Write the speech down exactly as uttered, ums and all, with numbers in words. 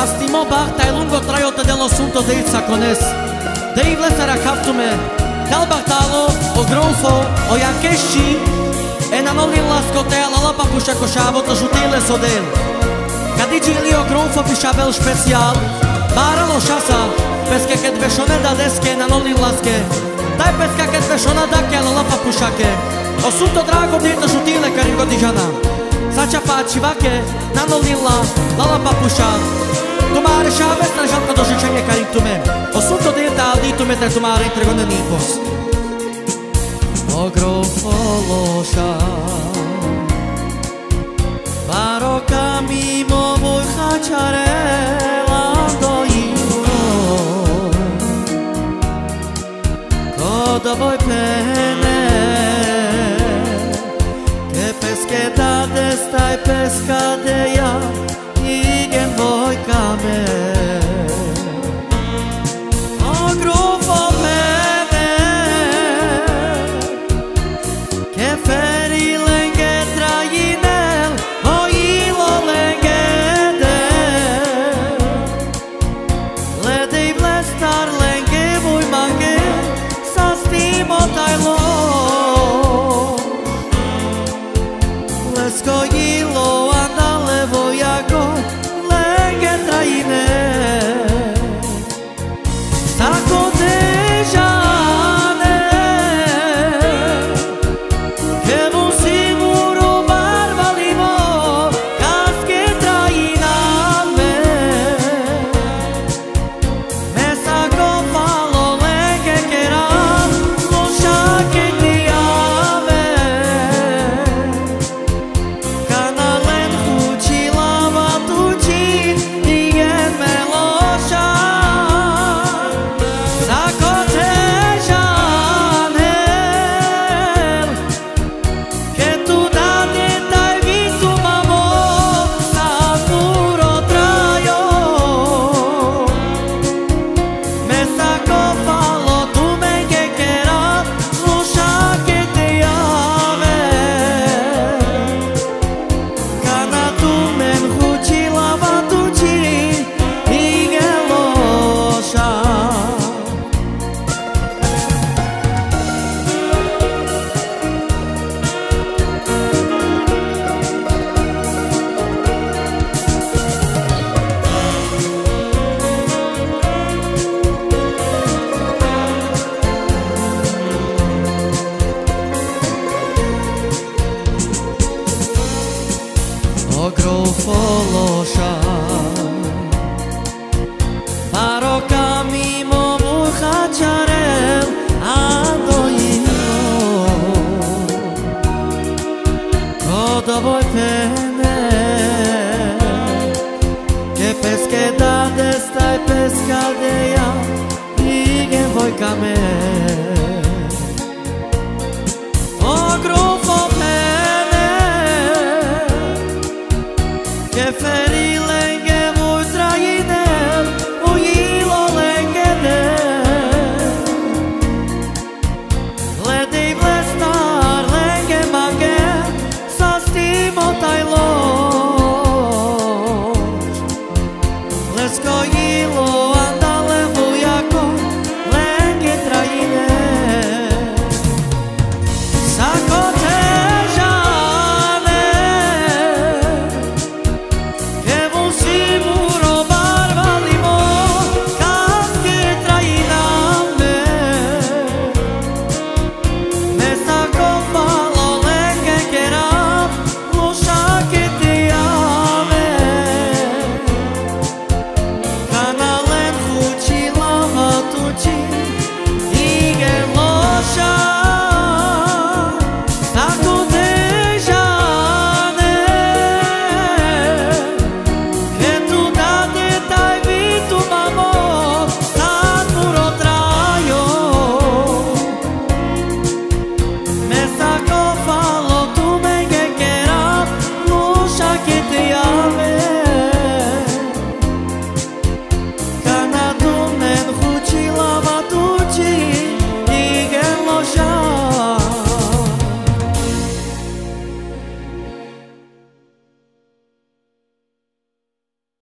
Astimo Bachta e lungo traiotto dell'assunto de Itzacones. De Ivlesara Kaftume, Kalbartalo, o Grofo, o Yankeshi, e Nanolin Laskotel, la Papusha Koshavo, to Jutile Sodel. Kadiji Lio Grofo Pishabel Special, Baralo Shasa, Peske Ket Veshoneda Deske, Nanolin Laske, Dai Peska Ket Veshonada Ke, la Papushake, o Sunto Drago Dito Jutile Karingo Dijana. Sacha Pachivake, Nanolin La, la Papusha. Tomare šabe stražalka do žečenja karim tume. Osunto deta aldi tume te tomare entregone nipos. O grofo loša Baroka mimo voj hačare lando imo Kodo voj pene Ke peske da destaj peska de ja Igen voj kame O grofo mene Ke feri lenge trajinel O ilo lenge de Lede i vlestar lenge voj mange Sa stimo tajlo Lesko ilo andale vojago O grofo loša Baroka mimo muhačarel Ando ino Kodo voj pene Ke peske da destaj peska de ja Igen voj kame O grofo